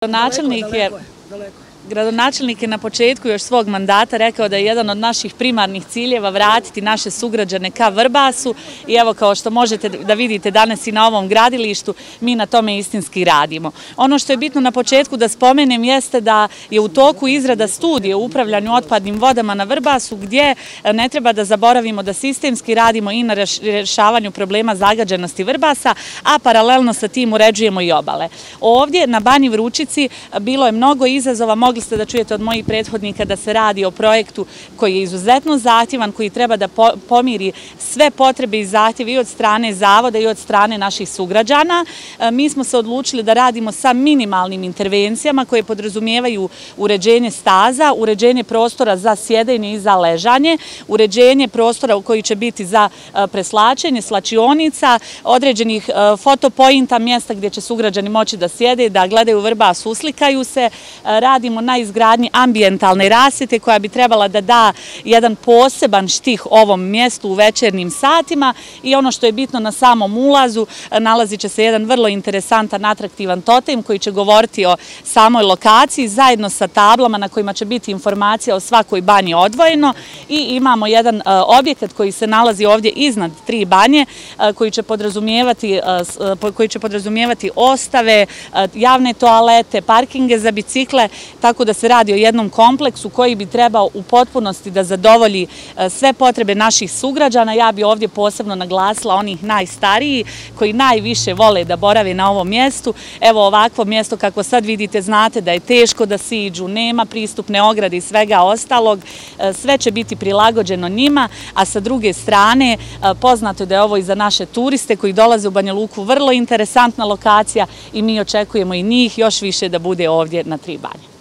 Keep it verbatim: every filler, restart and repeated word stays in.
Načelnik je, gradonačelnik je na početku još svog mandata rekao da je jedan od naših primarnih ciljeva vratiti naše sugrađane ka Vrbasu i evo kao što možete da vidite danas i na ovom gradilištu, mi na tome istinski radimo. Ono što je bitno na početku da spomenem jeste da je u toku izrada studije o upravljanju otpadnim vodama na Vrbasu gdje ne treba da zaboravimo da sistemski radimo i na rješavanju problema zagađenosti Vrbasa, a paralelno sa tim uređujemo i obale. Ovdje na Banji Vručici bilo je mnogo izazova. Mogli ste da čujete od mojih prethodnika da se radi o projektu koji je izuzetno zahtjevan, koji treba da pomiri sve potrebe i zahtjeve i od strane zavoda i od strane naših sugrađana. Mi smo se odlučili da radimo sa minimalnim intervencijama koje podrazumijevaju uređenje staza, uređenje prostora za sjedenje i za ležanje, uređenje prostora koji će biti za preslačenje, slačionica, određenih fotopointa, mjesta gdje će sugrađani moći da sjede, da gledaju Vrbas, uslikaju se. Radimo na izgradnji ambijentalne rasvjete koja bi trebala da da jedan poseban štih ovom mjestu u večernjim satima i ono što je bitno na samom ulazu nalazit će se jedan vrlo interesantan, atraktivan totem koji će govoriti o samoj lokaciji zajedno sa tablama na kojima će biti informacija o svakoj banji odvojeno i imamo jedan objekat koji se nalazi ovdje iznad tri banje koji će podrazumijevati, koji će podrazumijevati ostave, javne toalete, parkinge za bicikle, tako da se radi o jednom kompleksu koji bi trebao u potpunosti da zadovolji sve potrebe naših sugrađana. Ja bi ovdje posebno naglasila onih najstariji koji najviše vole da borave na ovom mjestu. Evo ovakvo mjesto kako sad vidite, znate da je teško da siđu, nema pristupne ograde i svega ostalog. Sve će biti prilagođeno njima, a sa druge strane poznato je da je ovo i za naše turiste koji dolaze u Banja Luku vrlo interesantna lokacija i mi očekujemo i njih još više da bude ovdje na Tri banje.